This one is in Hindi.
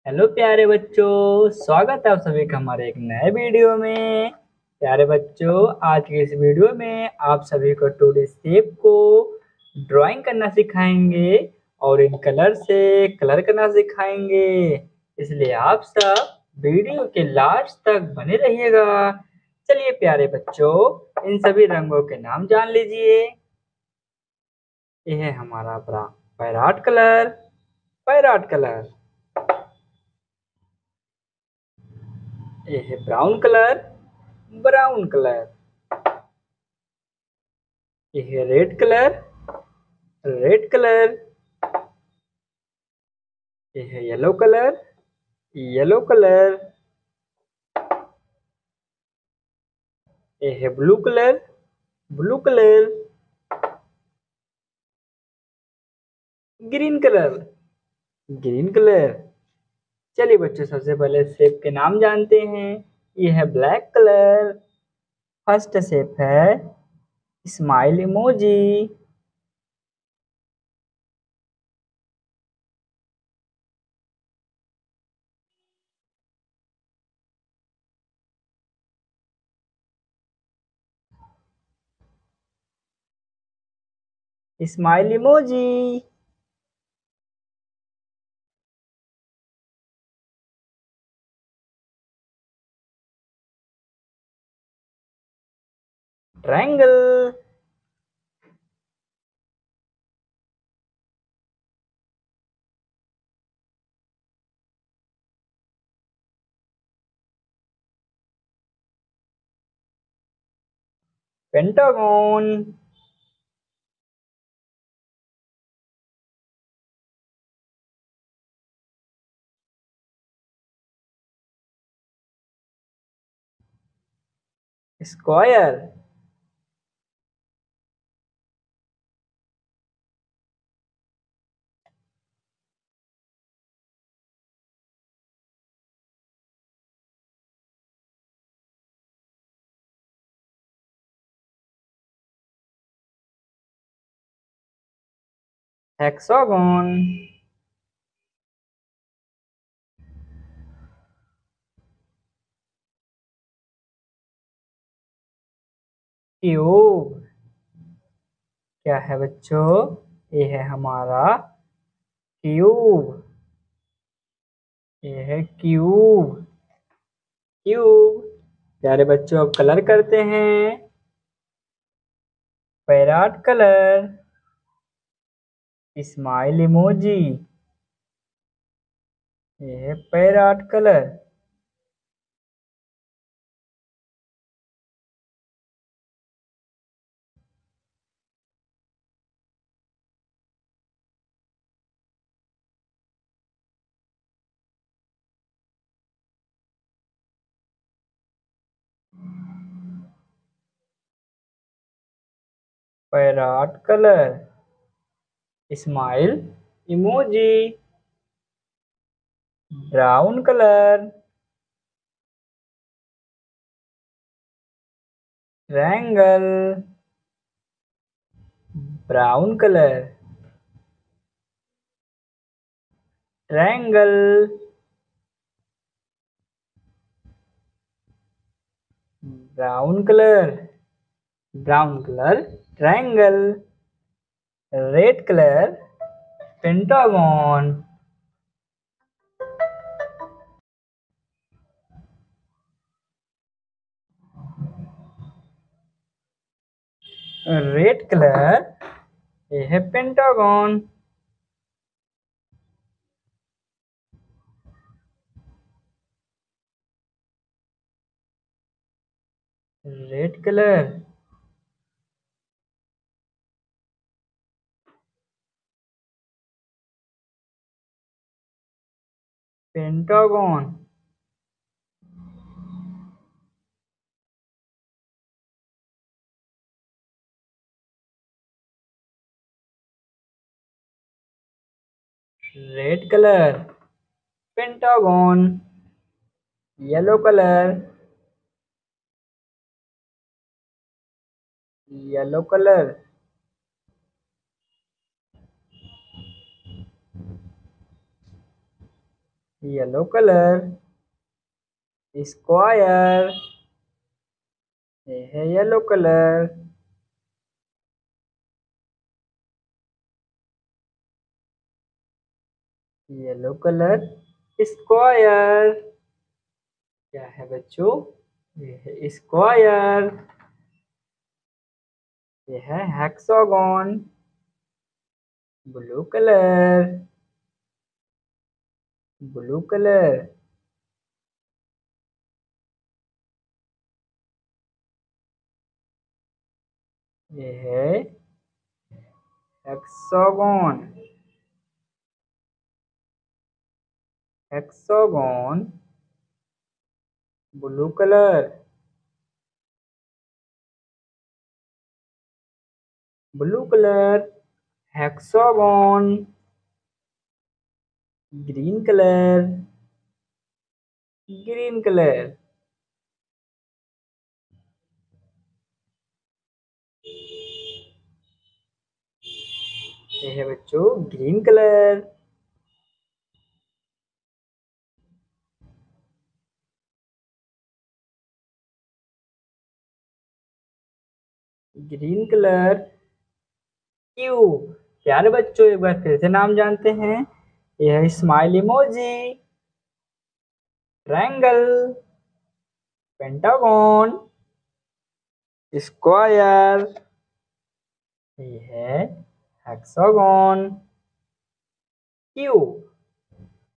हेलो प्यारे बच्चों, स्वागत है आप सभी का हमारे एक नए वीडियो में। प्यारे बच्चों, आज के इस वीडियो में आप सभी को टूडे शेप को ड्राइंग करना सिखाएंगे और इन कलर से कलर करना सिखाएंगे। इसलिए आप सब वीडियो के लास्ट तक बने रहिएगा। चलिए प्यारे बच्चों, इन सभी रंगों के नाम जान लीजिए। यह है हमारा पैराट कलर। Parrot colour. यह है ब्राउन कलर। Brown colour. ये है रेड कलर। Red colour. ये है येलो कलर। Yellow colour. ये है blue colour. Blue colour. Green colour. Green colour. चलिए बच्चों, सबसे पहले शेप के नाम जानते हैं। ये है ब्लैक कलर। फर्स्ट शेप है smile emoji. Smile emoji. Triangle. Pentagon. Square. Hexagon. Cube. क्या है बच्चों? ये है हमारा क्यूब। ये है क्यूब। क्यूब। प्यारे बच्चों, अब कलर करते हैं। Parrot colour. Smile emoji. ये है parrot colour. Parrot colour. Smile emoji. Brown colour. Triangle. Brown colour. Triangle. Brown colour. Brown colour. Triangle. Red colour. Pentagon. Red colour. ये है pentagon. Red colour. Pentagon. Red colour. Pentagon. Yellow colour. Yellow colour. Yellow colour. Square. ये है yellow colour. Yellow colour square. क्या है बच्चों? ये है स्क्वायर। ये है hexagon. Blue colour. Blue colour. ये है hexagon. Hexagon. Blue colour. Blue colour hexagon. Green colour. Green colour. ये है बच्चों green colour. Green colour cube. प्यारे बच्चों एक बार फिर से नाम जानते हैं। यह है smile emoji. Triangle. Pentagon. Square. ये है हेक्सागोन। क्यू।